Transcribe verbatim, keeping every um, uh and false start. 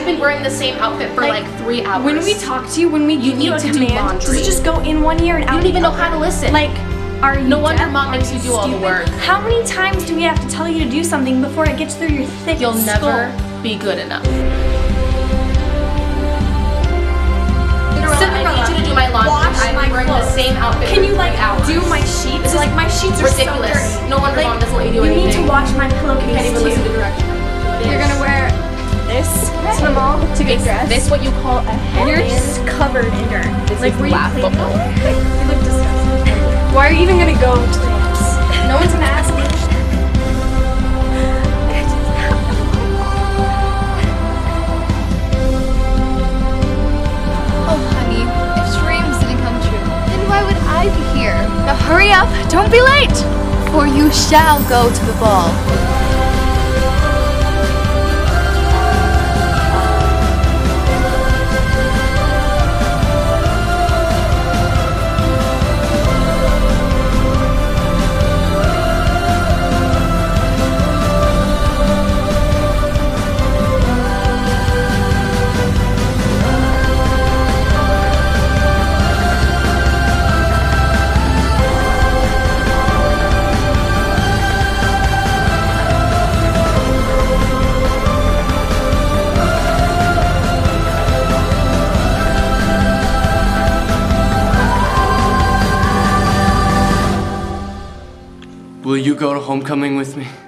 been wearing the same outfit for like, like three hours. When we talk to you, when we you give you a need to command, do laundry. does it just go in one ear and out? You don't even know how to listen. Like, are you No wonder deaf? mom Are makes you do all the stupid? work. How many times do we have to tell you to do something before it gets through your thick You'll skull? never be good enough. Cinderella, I need you to do my laundry. wash I'm my wearing clothes. the same outfit. Can you for like three hours. do my sheets? Like my sheets are ridiculous. so dirty. No wonder like, mom doesn't let you do you anything. need to wash my pillowcase You can't even too. listen to directions. You're gonna wear this to the mall to get dressed. This what you call a head. You're just covered in dirt. This like is were you laughable. clean? You look disgusting. Why are you even gonna go to the dance? No one's gonna ask me. Oh, honey, if dreams didn't come true, then why would I be here? Now hurry up, don't be late, for you shall go to the ball. Will you go to homecoming with me?